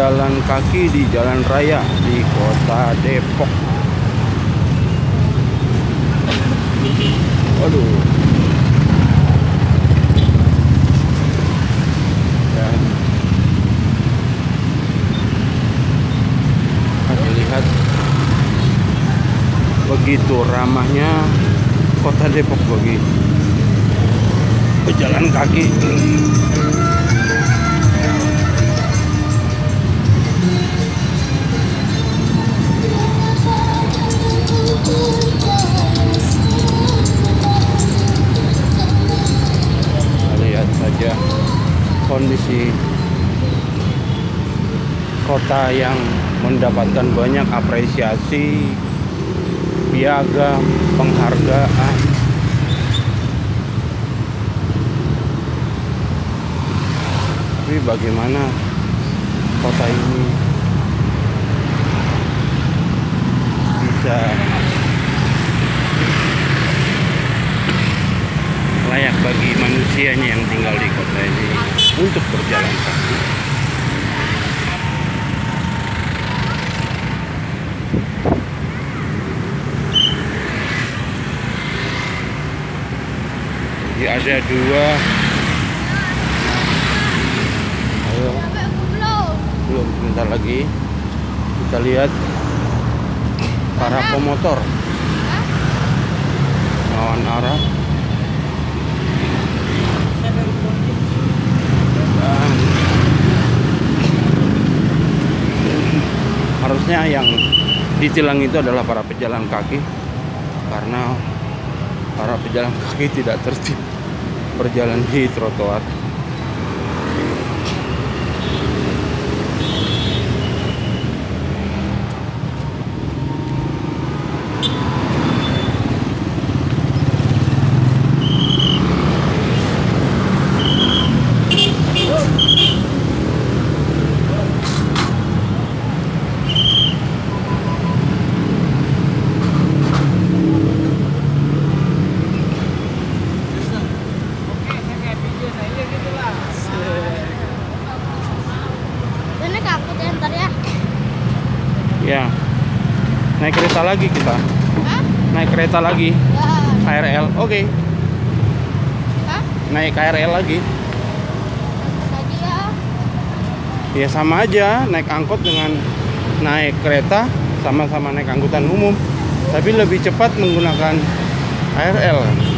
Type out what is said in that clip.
berjalan kaki di jalan raya di kota Depok. Aduh. Dan kita lihat begitu ramahnya kota Depok bagi pejalan kaki. Lihat saja kondisi kota yang mendapatkan banyak apresiasi, piagam, penghargaan. Tapi bagaimana kota ini bisa layak bagi manusianya yang tinggal di kota ini untuk berjalan kaki? Jadi ada dua. Ayo. Belum, sebentar lagi kita lihat para pemotor lawan arah. Harusnya yang ditilang itu adalah para pejalan kaki, karena para pejalan kaki tidak tertib berjalan di trotoar. Ya, naik kereta lagi kita. Hah? Naik kereta lagi. Ya. KRL, oke. Hah? Naik KRL lagi. Lagi ya? Ya sama aja, naik angkot dengan naik kereta, sama-sama naik angkutan umum. Tapi lebih cepat menggunakan KRL.